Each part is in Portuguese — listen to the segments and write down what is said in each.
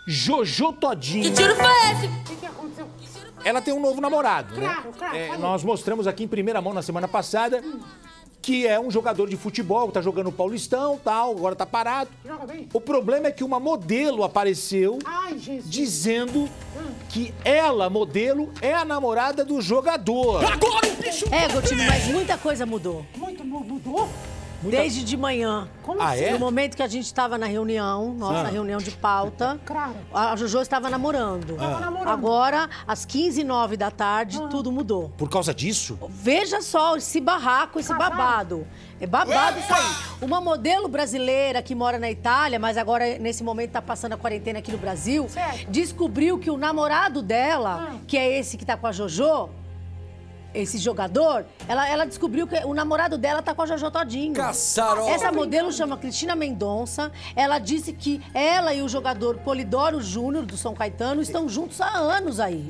Jojo Todinho. Que tiro foi esse? O que aconteceu? Ela tem um novo namorado, né? Claro. Nós mostramos aqui em primeira mão na semana passada que é um jogador de futebol, tá jogando o Paulistão, tal, agora tá parado. Joga bem. O problema é que uma modelo apareceu Ai, Jesus. dizendo que ela, modelo, é a namorada do jogador. Agora o bicho... Gotinho, mas muita coisa mudou. Muito mudou? Desde de manhã. Como Ah, assim? é? No momento que a gente estava na reunião, nossa reunião de pauta, Claro. a Jojo estava namorando. namorando. Agora, às 15h09 da tarde, tudo mudou. Por causa disso? Veja só esse barraco, esse babado. É babado isso aí. Uma modelo brasileira que mora na Itália, mas agora, nesse momento, tá passando a quarentena aqui no Brasil, Certo. descobriu que o namorado dela, que é esse que tá com a Jojo, esse jogador, ela descobriu que o namorado dela tá com a Jojo Todinho. Caçarola. Essa modelo chama Cristina Mendonça. Ela disse que ela e o jogador Polidoro Júnior, do São Caetano, estão juntos há anos aí.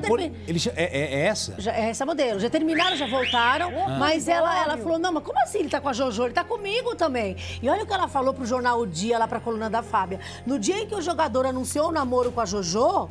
É essa? É essa modelo. Já terminaram, já voltaram, mas ela falou, não, mas como assim ele tá com a Jojo? Ele tá comigo também. E olha o que ela falou pro jornal O Dia, lá pra coluna da Fábia. No dia em que o jogador anunciou o namoro com a Jojo,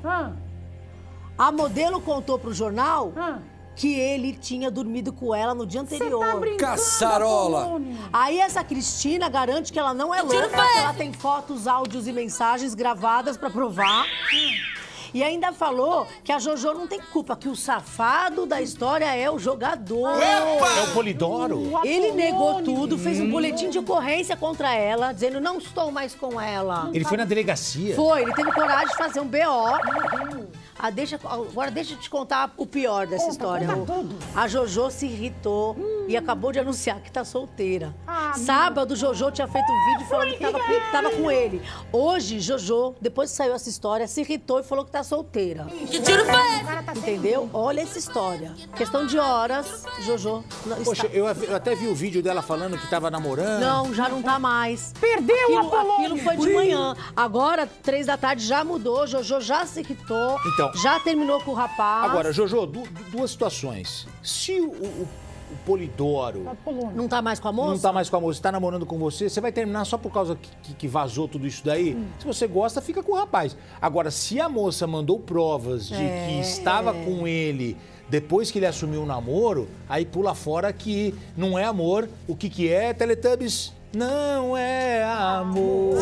a modelo contou pro jornal que ele tinha dormido com ela no dia anterior. Você tá brincando, Caçarola. Apolônio? Aí essa Cristina garante que ela não é louca, que ela tem fotos, áudios e mensagens gravadas pra provar. E ainda falou que a Jojo não tem culpa, que o safado da história é o jogador. É o Polidoro? Ele negou tudo, fez um boletim de ocorrência contra ela, dizendo não estou mais com ela. Ele foi na delegacia? Foi, ele teve coragem de fazer um BO. Agora deixa eu te contar o pior dessa história. A Jojo se irritou e acabou de anunciar que tá solteira. Sábado, Jojo tinha feito um vídeo falando que tava com ele. Hoje, Jojo, depois que saiu essa história, se irritou e falou que tá solteira. Que tiro foi esse? Entendeu? Olha essa história. Questão de horas, Jojo Poxa, eu até vi o vídeo dela falando que tava namorando. Não, já não tá mais. Perdeu, Apolônio. Aquilo foi de manhã. Agora, 3 da tarde, já mudou. Jojo já se irritou. Então, já terminou com o rapaz. Agora, Jojo, duas situações. Se o Polidoro Não tá mais com a moça? não tá mais com a moça, tá namorando com você, você vai terminar só por causa que vazou tudo isso daí? Se você gosta, fica com o rapaz. Agora, se a moça mandou provas de que estava com ele depois que ele assumiu o namoro, aí pula fora que não é amor. O que é, Teletubbies? Não é amor.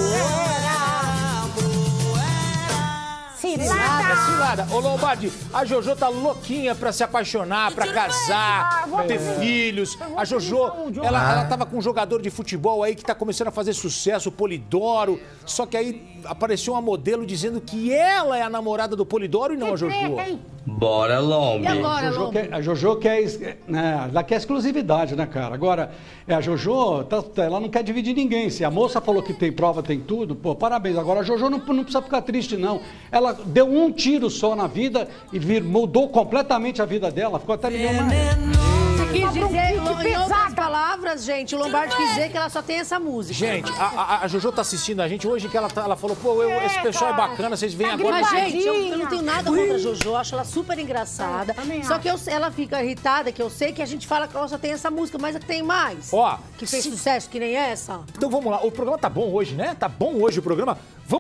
Cilada. Ô, Lombardi, a Jojo tá louquinha pra se apaixonar, pra casar, ter filhos. A Jojo, ela tava com um jogador de futebol aí que tá começando a fazer sucesso, o Polidoro. Só que aí apareceu uma modelo dizendo que ela é a namorada do Polidoro e não a Jojo. Bora, Lombi. E agora, Lombo? A Jojo quer, ela quer exclusividade, né, cara? Agora, a Jojo, ela não quer dividir ninguém. Se a moça falou que tem prova, tem tudo, pô, parabéns. Agora, a Jojo não precisa ficar triste, não. Ela deu um tiro só na vida e mudou completamente a vida dela. Ficou até milionária. Você quis dizer, em outras palavras, gente, o Lombardi quis dizer que ela só tem essa música. Gente, a Jojo tá assistindo a gente hoje que ela falou, pô, esse pessoal é bacana, vocês vêm agora. Mas, gente, eu não tenho nada contra a Jojo, eu acho ela super engraçada. Só que ela fica irritada, que eu sei que a gente fala que ela só tem essa música, mas é que tem mais. Ó, Que fez sucesso, que nem essa. então vamos lá, o programa tá bom hoje, né? Tá bom hoje o programa.